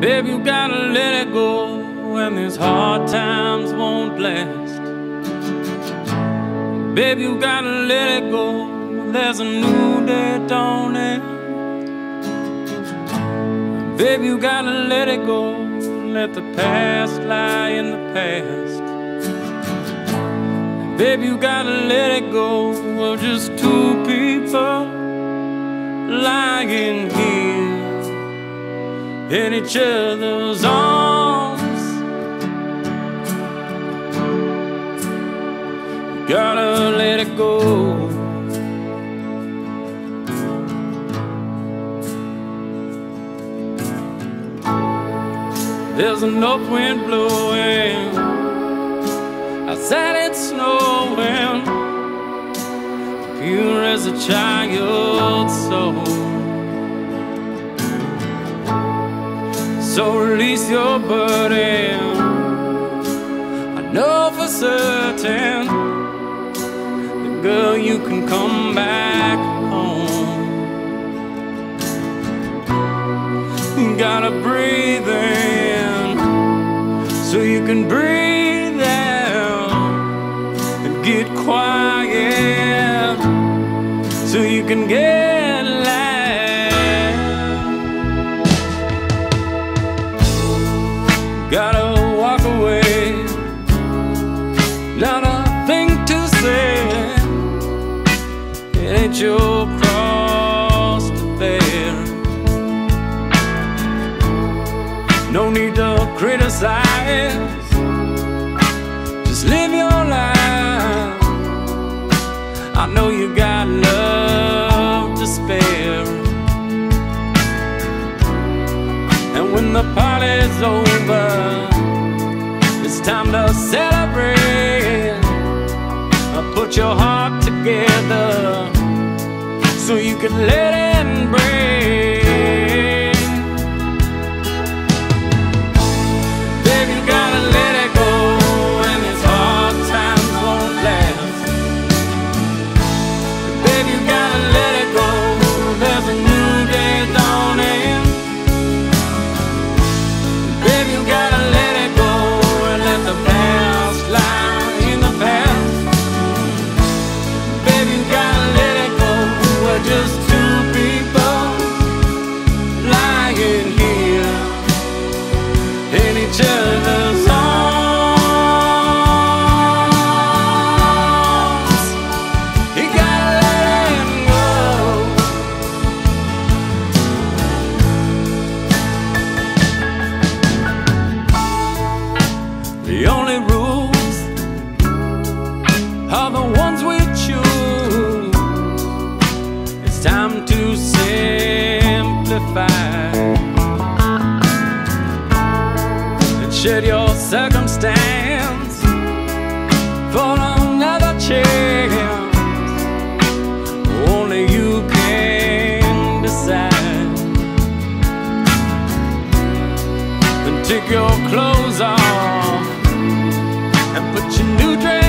Babe, you gotta let it go when these hard times won't last. Babe, you gotta let it go, there's a new day dawning. Babe, you gotta let it go, let the past lie in the past. Babe, you gotta let it go, we're just two people lying here in each other's arms. Gotta let it go. There's a north wind blowing, outside it's snowing, pure as a child's soul. So release your burden, I know for certain that, girl, you can come back home. You gotta breathe in so you can breathe out, and get quiet so you can get loud. Gotta walk away, not a thing to say. It ain't your cross to bear. No need to criticize, just live your life. I know you got love to spare, and when the party's over, it's time to celebrate. Put your heart together so you can let it break. Baby, you gotta let it go when these hard times won't last. Baby, you gotta let it go, there's a new day dawning. Baby, you gotta let it go and let the past lie in the past. Baby, you gotta let it go, we're just two people lying here in each other's arms. You gotta let it go. The only rules are the ones we choose. It's time to simplify and shed your circumstance for another chance. Only you can decide. And take your clothes off and put your new dress